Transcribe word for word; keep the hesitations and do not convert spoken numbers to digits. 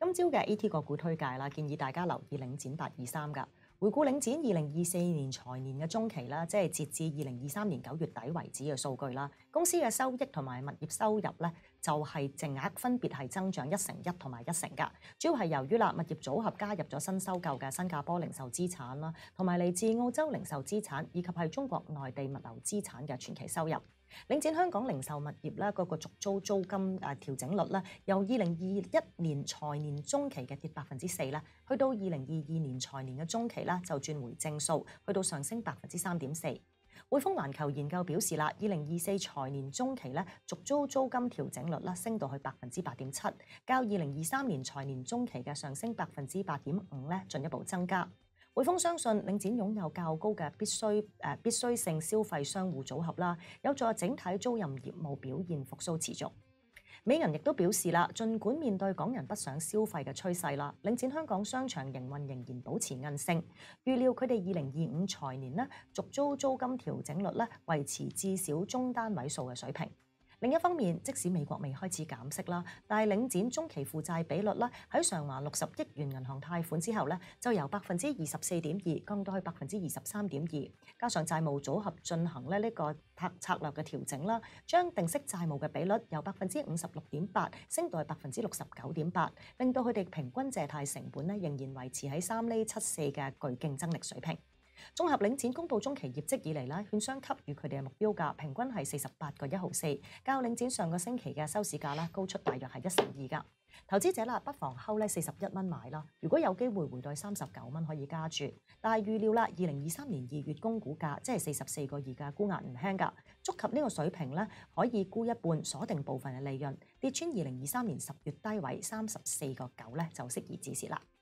今朝嘅 A T 個股推介啦，建議大家留意領展八二三㗎。回顧領展二零二四年財年嘅中期啦，即係截至二零二三年九月底為止嘅數據啦。公司嘅收益同埋物業收入咧，就係淨額分別係增長一成一同埋一成㗎。主要係由於啦物業組合加入咗新收購嘅新加坡零售資產啦，同埋嚟自澳洲零售資產以及係中國內地物流資產嘅全期收入。領展香港零售物業咧，嗰個續租租金誒調整率咧，由二零二一年財年中期嘅跌百分之四咧，去到二零二二年財年嘅中期咧就轉回正數，去到上升百分之三點四。匯豐環球研究表示啦，二零二四財年中期咧續租租金調整率咧升到去百分之八點七，較二零二三年財年中期嘅上升百分之八點五咧進一步增加。匯豐相信領展擁有較高嘅必須誒、呃、必須性消費商戶組合啦，有助整體租賃業務表現復甦持續。美銀亦都表示啦，儘管面對港人不想消費嘅趨勢啦，領展香港商場營運仍然保持韌性，預料佢哋二零二五財年咧續租租金調整率咧維持至少中單位數嘅水平。另一方面，即使美國未開始減息啦，但係領展中期負債比率咧喺償還六十億元銀行貸款之後咧，就由百分之二十四點二降到去百分之二十三點二，加上債務組合進行咧呢個策策略嘅調整啦，將定息債務嘅比率由百分之五十六點八升到去百分之六十九點八，令到佢哋平均借貸成本咧仍然維持喺三厘七四嘅具競爭力水平。綜合領展公布中期業績以嚟咧，券商給予佢哋嘅目標價平均係四十八個一毫四，較領展上個星期嘅收市價啦高出大約係一成二噶。投資者啦，不妨睺咧四十一蚊買啦，如果有機會回到三十九蚊可以加注，但係預料啦，二零二三年二月供股價即係四十四個二嘅沽壓唔輕噶，觸及呢個水平咧可以沽一半，鎖定部分嘅利潤，跌穿二零二三年十月低位三十四個九咧就適宜止蝕啦。